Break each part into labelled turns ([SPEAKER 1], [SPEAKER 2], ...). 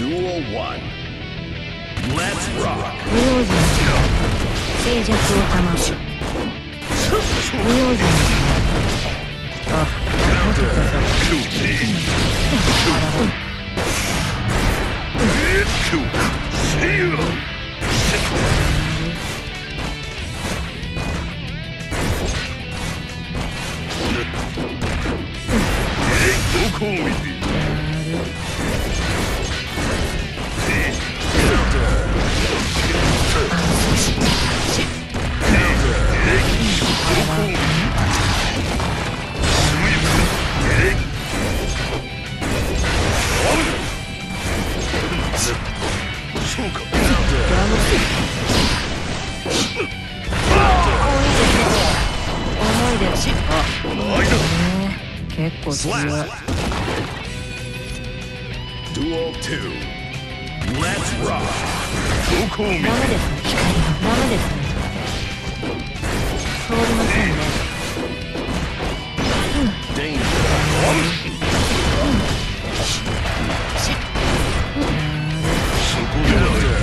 [SPEAKER 1] Duel 1. Let's rock.
[SPEAKER 2] 不用心静寂を保つ不用心あ、もっとくださ
[SPEAKER 1] どこを見てそうか
[SPEAKER 2] 重いです結構強い
[SPEAKER 1] Duel 2. Let's rock. どこを見て
[SPEAKER 2] ダメですねダメですね通りませんね
[SPEAKER 1] そこではない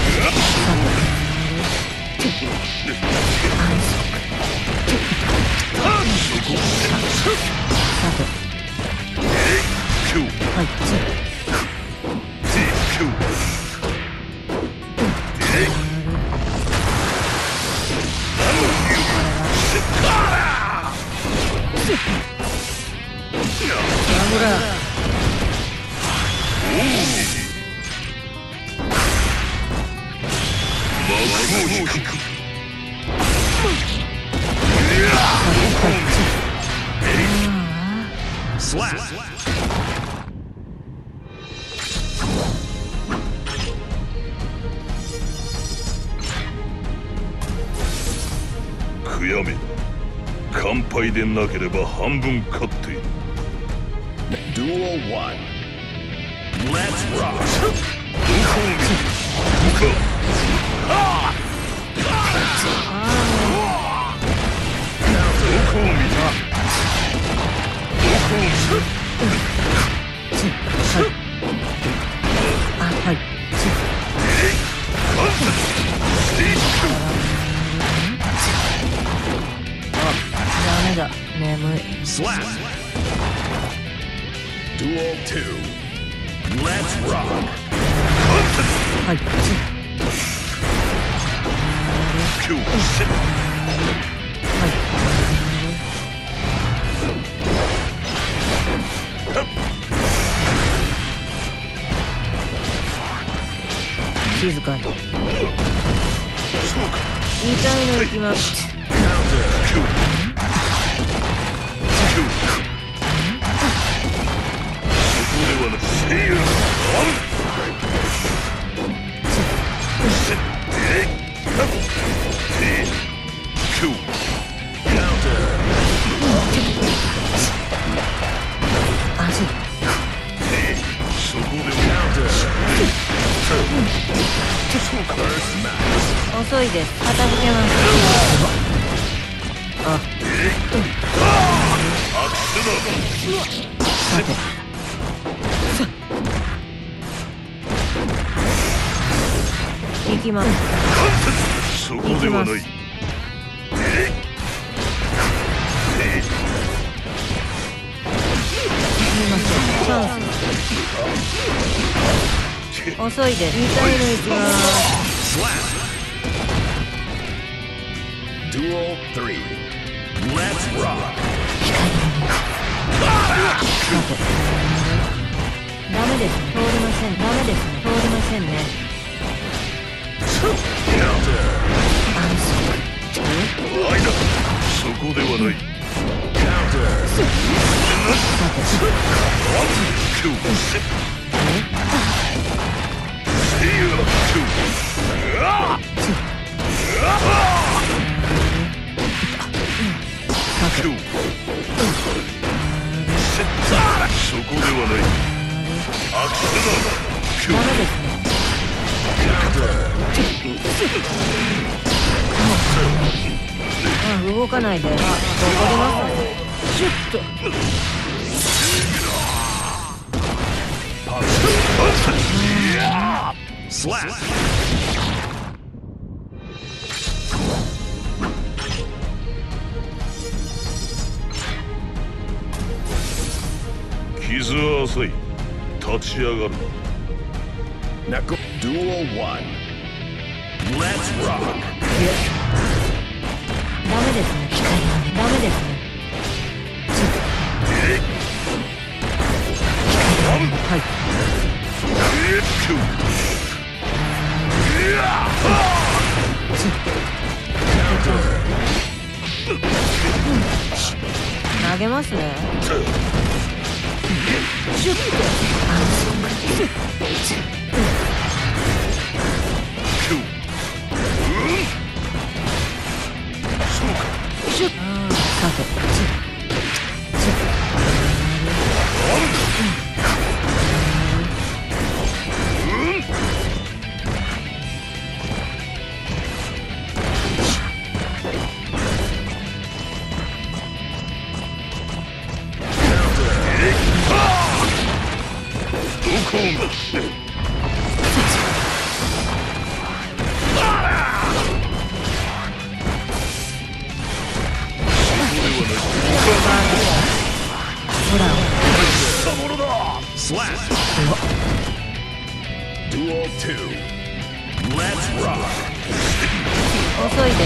[SPEAKER 1] 悔やめ完敗でなければ半分勝っている Duel 1 Let's rock どこを見るどこを見る
[SPEAKER 2] ダメだ眠い
[SPEAKER 1] Slap Duel 2 Let's rock
[SPEAKER 2] はい
[SPEAKER 1] 今日
[SPEAKER 2] 静かに痛いのいきます遅いです片付けますあ行きます
[SPEAKER 1] そこではない
[SPEAKER 2] 遅いです痛いのいきます
[SPEAKER 1] Duel 3 Let's rock
[SPEAKER 2] ダメですね通りませんダメですね通りませんね
[SPEAKER 1] そこではないそこではない
[SPEAKER 2] ダメですね動かないでどこ出ますねシュッと
[SPEAKER 1] Slap. 傷は浅い。立ち上がる。Duel 1. Let's rock.
[SPEAKER 2] ダメですね。光はダメですね。はい。投げますね。シュッと。シュッ。さて。
[SPEAKER 1] Duel 2. Let's rock.
[SPEAKER 2] 遅いです。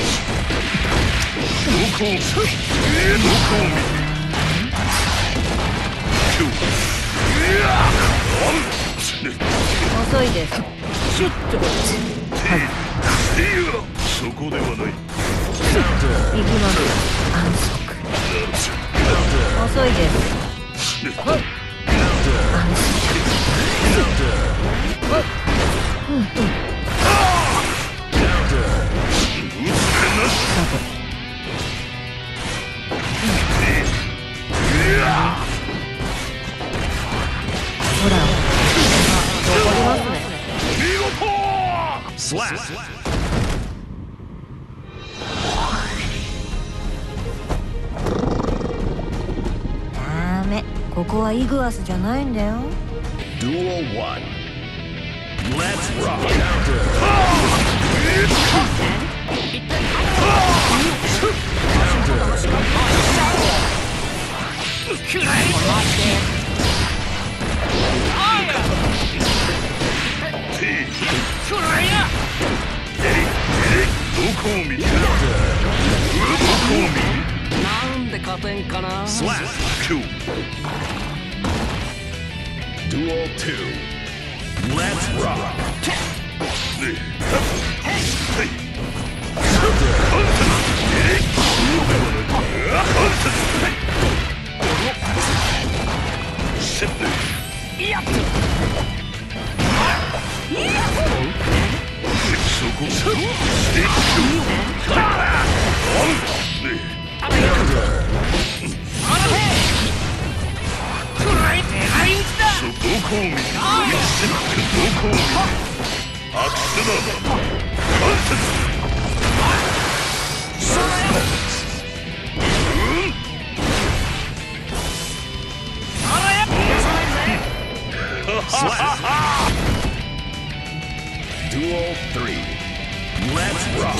[SPEAKER 2] 遅いです。シュッと。はい。
[SPEAKER 1] そこではない。
[SPEAKER 2] 行きます。安息。遅いです。はい。安息。ほら、残りますね。ダメ、ここはイグアスじゃないんだよ。
[SPEAKER 1] Duel 1. Let's rock. Slap. Duel 2. Let's rock. Duel 3. Let's rock.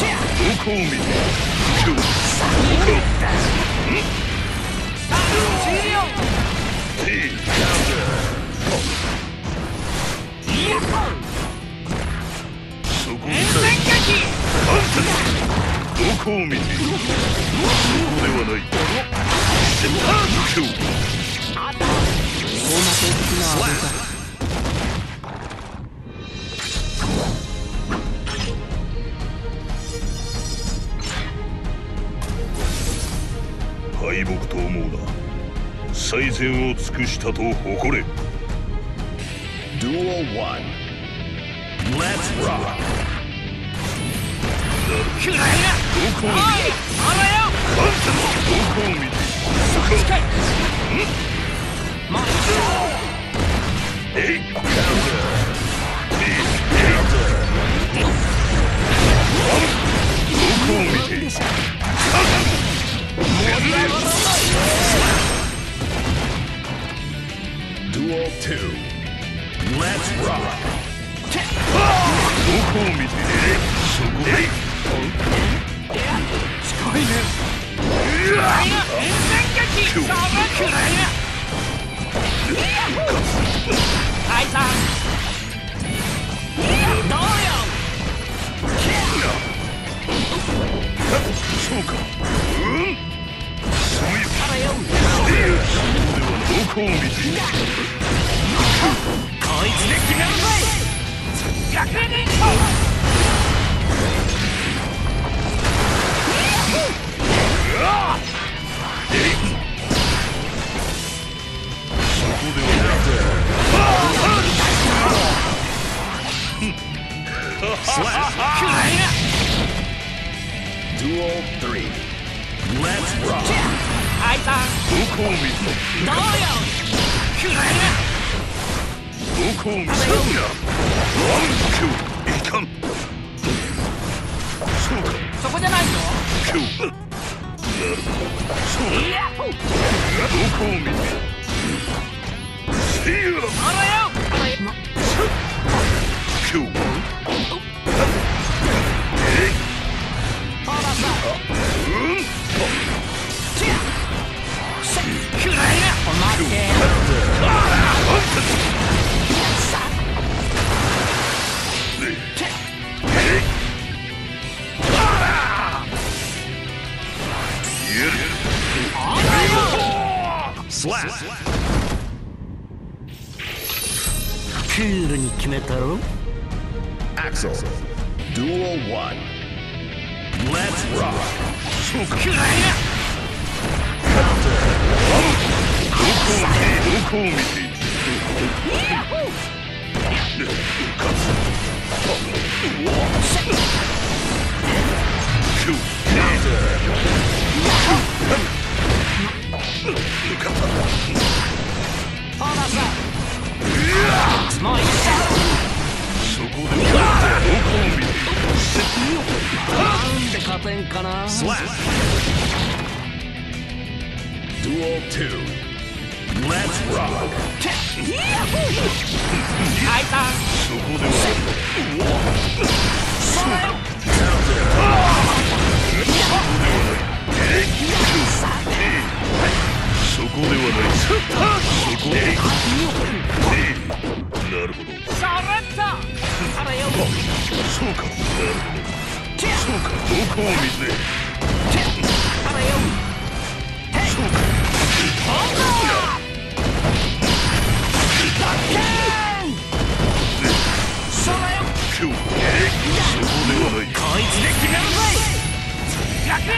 [SPEAKER 1] 敗北と思うな。最善を尽くしたと誇れ。Duel 1. Let's rock. どこを見て。Duel 2. Let's rock. こを見てそこで近いね。そうか。そういうどこを見てこいつで決めるぞい。逆にそこではなくてDuel 3 Let's rock どこを見てどこを見てワンキューいかんそうか
[SPEAKER 3] そこじゃないぞ。
[SPEAKER 1] キューなるほどそうだどこを見てSee you
[SPEAKER 3] あらよ。
[SPEAKER 1] キュー
[SPEAKER 3] クールに決めたろ。
[SPEAKER 1] Axel Duel 1 Let's rock そうかどこを見てそこでどこを見て
[SPEAKER 3] なんで勝てんかな。
[SPEAKER 1] Duel 2 Let's rock そこではそこではないそこでなるほどそうかなるほどそうかどこを見てそうか今日そこではない
[SPEAKER 3] こいつで決めるぞい。逆に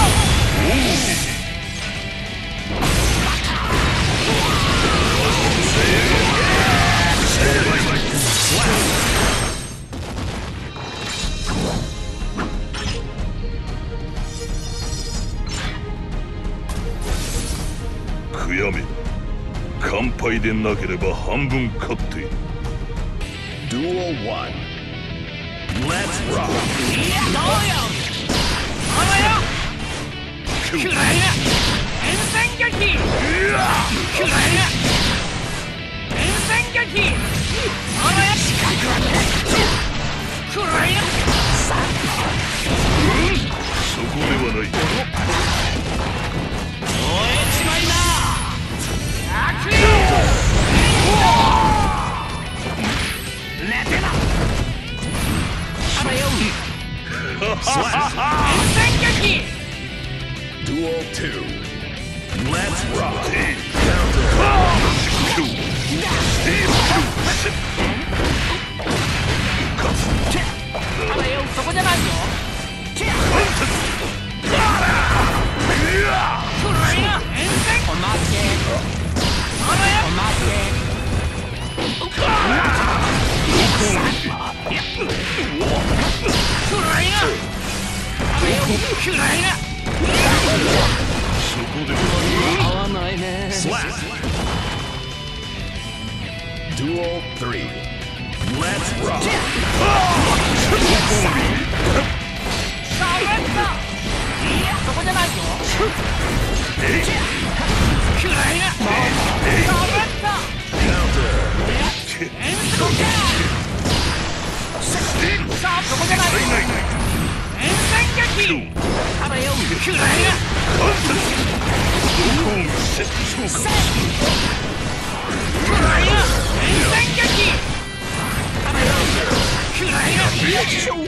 [SPEAKER 1] 悔やめ乾杯でなければ半分勝っている Duel 1 Let's rock
[SPEAKER 3] どうよ。あらよ。くらいな。遠戦撃。くらいな。遠戦撃。あらよ。くらいな。
[SPEAKER 1] そこではない
[SPEAKER 3] 燃えちまいな。悪意。寝てな。あらよ。
[SPEAKER 1] Duel 2 Let's rock
[SPEAKER 3] そこじゃないよ。おまけ。おまけ。
[SPEAKER 1] そこで
[SPEAKER 3] 合わないね。
[SPEAKER 1] Duel 3 Let's rock
[SPEAKER 3] そこじゃないよ。くらいな。 さあそこじゃない遠戦撃ただよくらえやくらえや遠戦撃ただよくらえや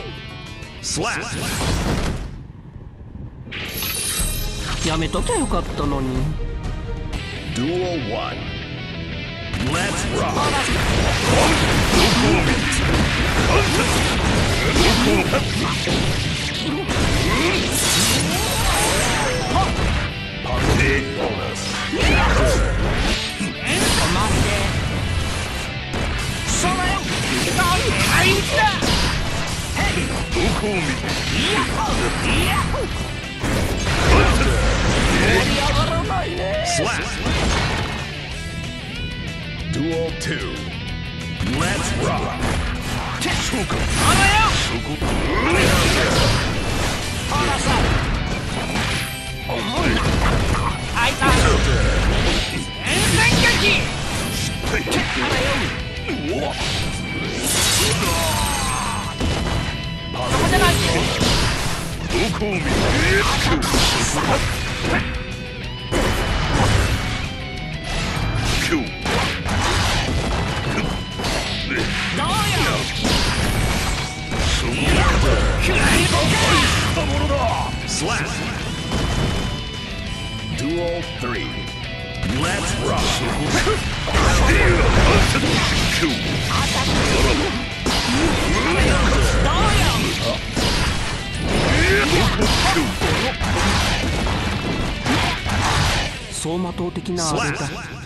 [SPEAKER 3] やめときゃよかったのに。
[SPEAKER 1] Duel 1. Let's rock. Party bonus.
[SPEAKER 3] そらよあいつだ
[SPEAKER 1] どこを見て
[SPEAKER 3] いや盛り上がらないね。
[SPEAKER 1] Slap. Duel 2. Let's rock. そうか。
[SPEAKER 3] あらよ
[SPEAKER 1] そこ。
[SPEAKER 3] あらさ重いなあいた遠戦撃あらよ
[SPEAKER 1] うわ。
[SPEAKER 3] そこじゃないよ
[SPEAKER 1] どこを見てそこだ。今日。
[SPEAKER 3] どうよ
[SPEAKER 1] そこだ。
[SPEAKER 3] くらえぼけ
[SPEAKER 1] たものだ。Slap. Duel 3. Let's rock.
[SPEAKER 3] 走馬灯的なあれだ。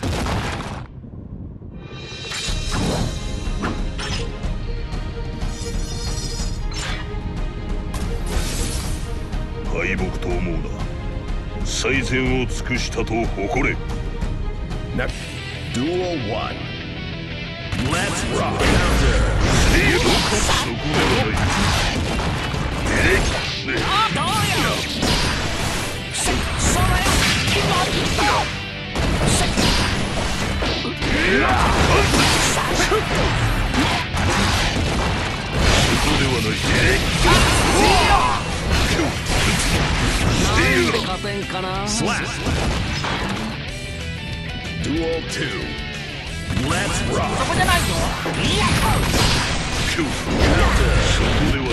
[SPEAKER 1] 敗北と思うな。最善を尽くしたと誇れ。Duel 1. Let's rock. そこではない。
[SPEAKER 3] あどうよそらよ決まった
[SPEAKER 1] そこではない。
[SPEAKER 3] なんで勝てんかな。
[SPEAKER 1] Slap. Duel 2. Let's rock.
[SPEAKER 3] そこじゃないぞいや
[SPEAKER 1] そこではない。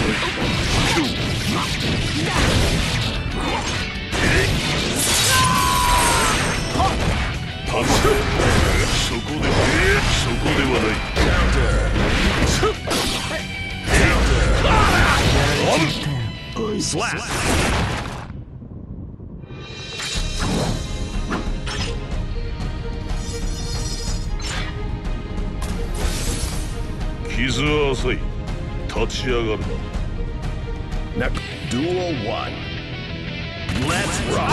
[SPEAKER 1] パンチ。そこではない。Slap.傷は浅い。立ち上がるな。Duel 1. Let's rock.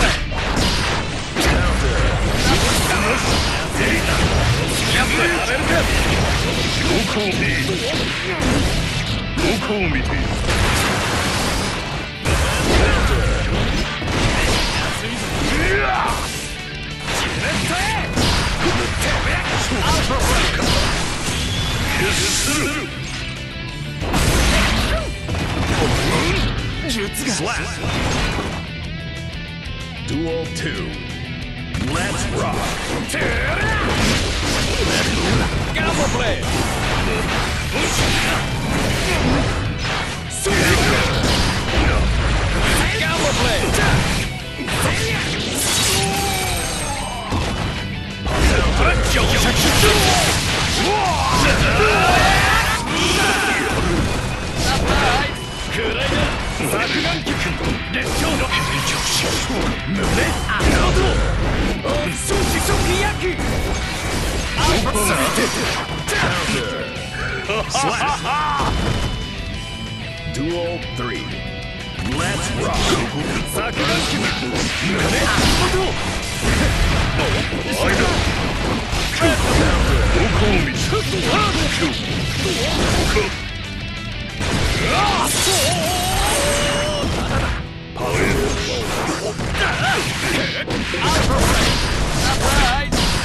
[SPEAKER 1] どこを見ている。Slap. Duel 2. Let's rock.
[SPEAKER 3] Gamble play. Gamble play.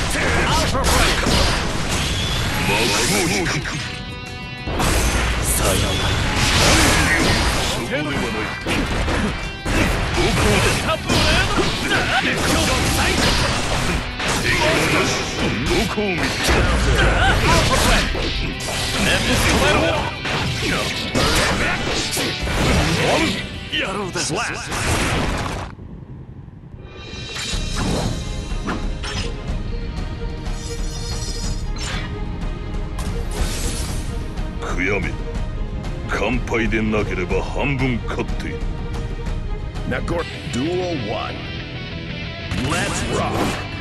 [SPEAKER 1] 最
[SPEAKER 3] 程度。
[SPEAKER 1] どこを見て
[SPEAKER 3] 野郎だ。
[SPEAKER 1] 悔やめ、乾杯でなければ半分勝っている。
[SPEAKER 4] Nagor Duel 1. Let's rock.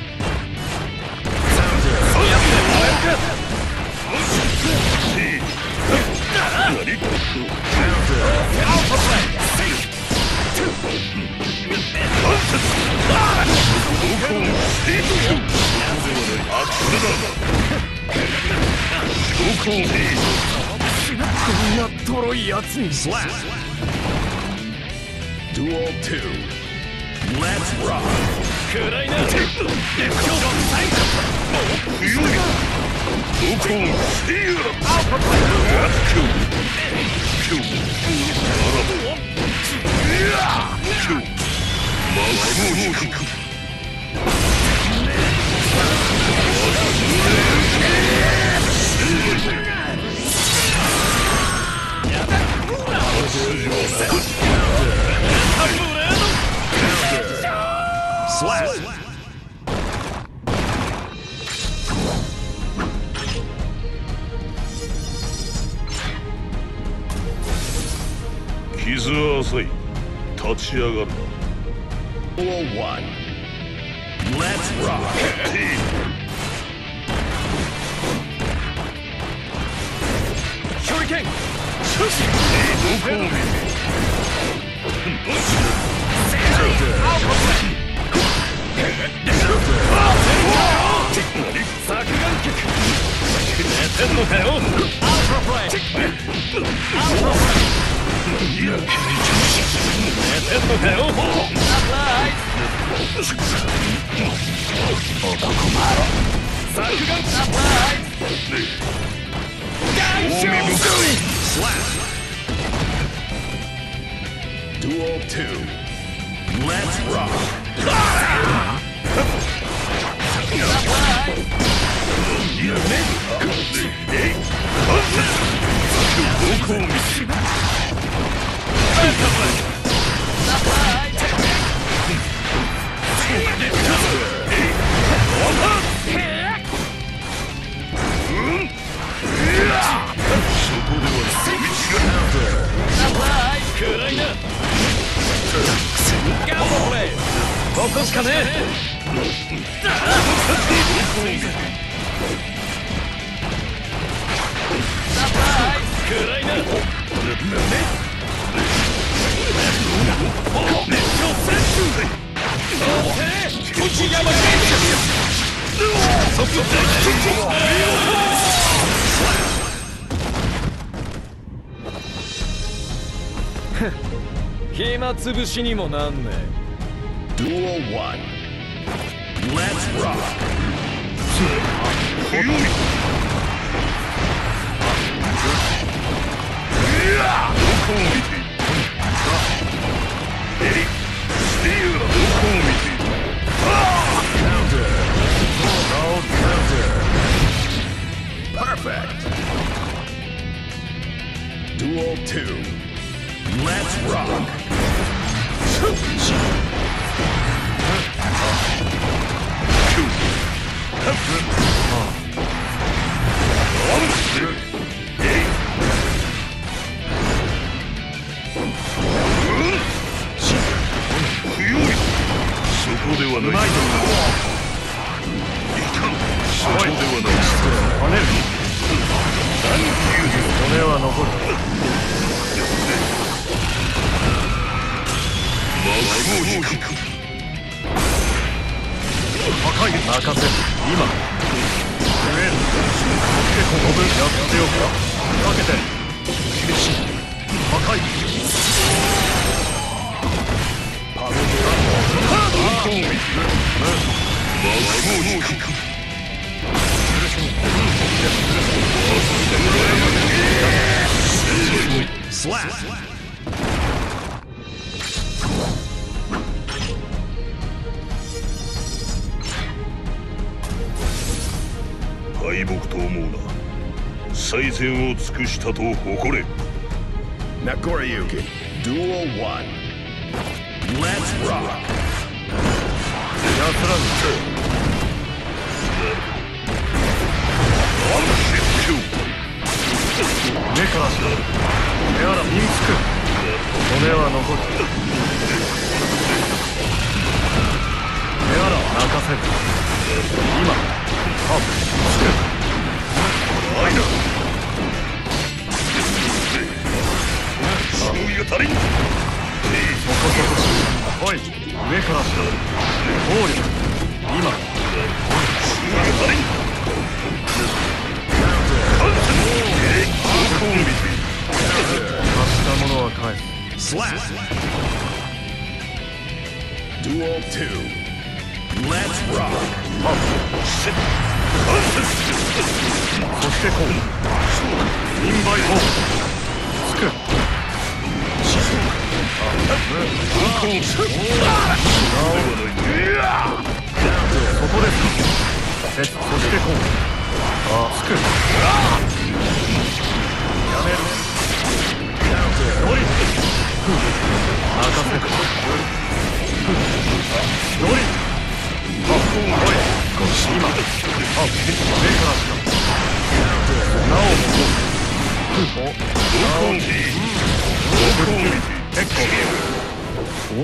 [SPEAKER 4] Slap. Duel 2. Let's rock.
[SPEAKER 3] 暗いな。
[SPEAKER 4] Slap.
[SPEAKER 1] 傷は浅い。立ち上がるな。
[SPEAKER 4] Duel 1. Let's rock.
[SPEAKER 3] Shuriken.
[SPEAKER 1] どこを見て
[SPEAKER 3] 削眼脚。寝てんのかよ。アルトラプレイ。寝てんのかよ。削眼サプライズ。
[SPEAKER 4] Slap. Duel 2. Let's rock.
[SPEAKER 3] 暗いな。ガンバプレイ。ここしかねえ。暗いな。暇つぶしにもなんねえ。
[SPEAKER 4] Duel 1. Let's rock. 2. Let's rock. Slap.
[SPEAKER 1] 最善を尽くしたと誇れ。
[SPEAKER 4] NAGORIYUKI, Duel 1. Let's rock!
[SPEAKER 1] 奴らに
[SPEAKER 3] 目からしろ。目は身につく。骨は残る。目は泣かせる。今つく。
[SPEAKER 1] 愛だ。忍びが足りん。
[SPEAKER 3] そこそこし。おい、上からしろ。暴力。今。
[SPEAKER 1] 忍びが足りん。
[SPEAKER 3] 貸したものは返す。
[SPEAKER 4] Slap! Duel 2. Let's rock!
[SPEAKER 3] そしてこう。インバイト。つく。そこですか。そしてこう。つく。やめる。ノリ。任せる。ノリ。おい。今。目からした。なおも。結構。お。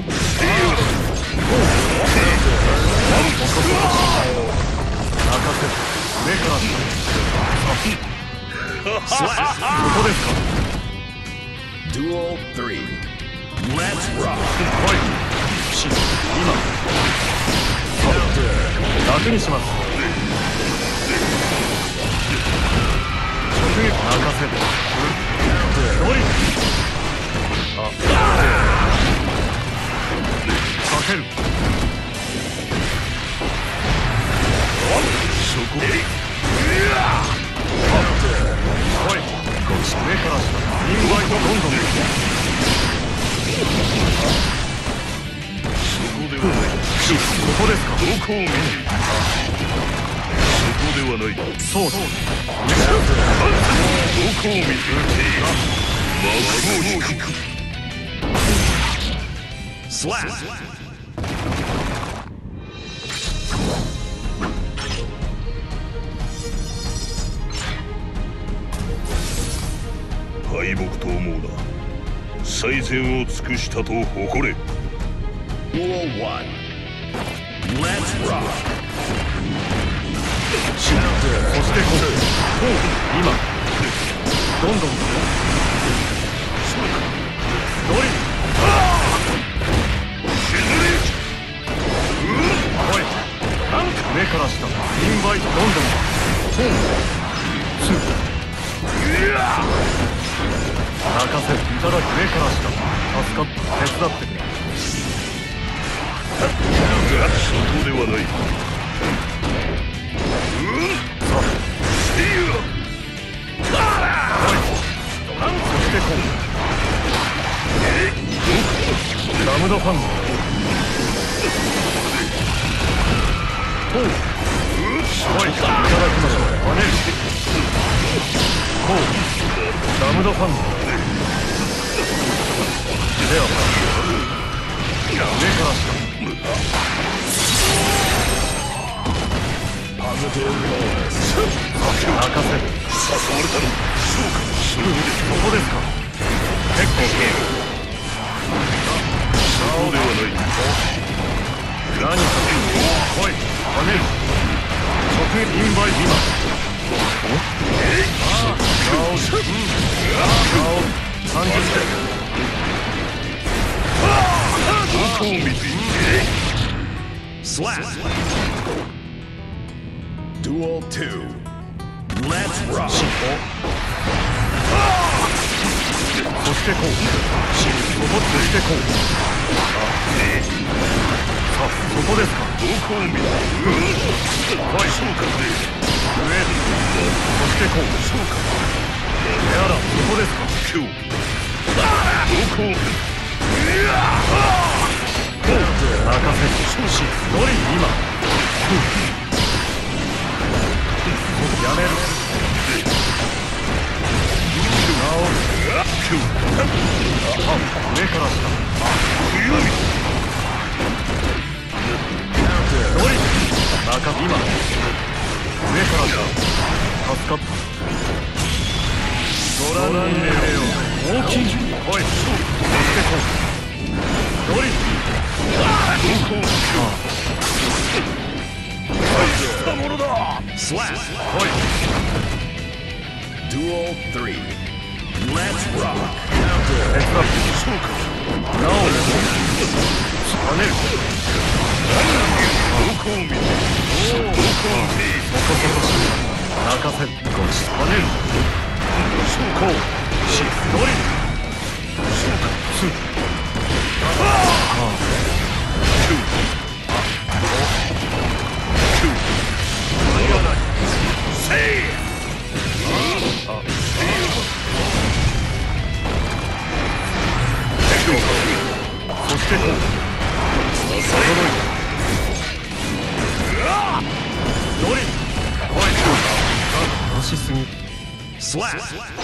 [SPEAKER 3] 任せる。目からした。そこですか。
[SPEAKER 4] Duel 3. Let's rock!
[SPEAKER 3] おい。今。楽にします。直撃任せる。ノリ。かける。そこ。おい。目からした。インバイトどんどん。ここですか。
[SPEAKER 1] どこを見る。そこではない。
[SPEAKER 3] そうだ。
[SPEAKER 1] どこを見る。幕を引く。
[SPEAKER 4] Slap!
[SPEAKER 1] 敗北と思うな。最善を尽くしたと誇れ。
[SPEAKER 4] Duel 1. Let's rock!
[SPEAKER 3] そしてこう。今。どんどん。ノリ。おい。目から下。インバイトどんどん。ツー。任せる。いただき。目から下。助かった。手伝ってくれ。
[SPEAKER 1] そこではない。
[SPEAKER 3] そしてこう。ラムドファンド。おい、いただきましょう。跳ねる。こう。ラムドファンド。では目から下。任せる。
[SPEAKER 1] 誘われたの。そうか。
[SPEAKER 3] ここですか。結構
[SPEAKER 1] そうではない。
[SPEAKER 3] 何か。おい、跳ねる。直撃インバイ今。顔30点。
[SPEAKER 1] どこを見ている。
[SPEAKER 4] Slap! Duel 2. Let's rock!
[SPEAKER 3] そしてこう。そしてこう。さあ、そこですか。
[SPEAKER 1] どこを見ている。
[SPEAKER 3] おい、
[SPEAKER 1] そうか。
[SPEAKER 3] 上へ。そしてこう。
[SPEAKER 1] そうか。
[SPEAKER 3] やら、そこですか。
[SPEAKER 1] 今日。どこを見る。
[SPEAKER 3] 任せる。ノリ今。やめる。
[SPEAKER 1] 上から下強い
[SPEAKER 4] Counter.
[SPEAKER 1] 中今上から下助かったご覧に入れよう大きいおいそしてこうドリ大したものだ
[SPEAKER 4] Slap.
[SPEAKER 1] おい
[SPEAKER 4] Duel 3. Let's rock.
[SPEAKER 1] 手
[SPEAKER 4] Counter.
[SPEAKER 1] 伝ってそうかなお跳ねるどこを見てどこを見てそこそこし泣かせるこっち跳ねるそうこうしドリルそうかすそして驚いドリルおい話しすぎ
[SPEAKER 4] Slap.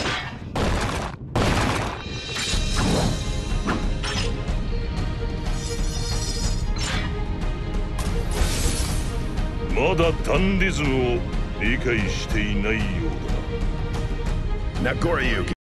[SPEAKER 1] まだダンディズムを理解していないようだな
[SPEAKER 4] Nagoriyuki.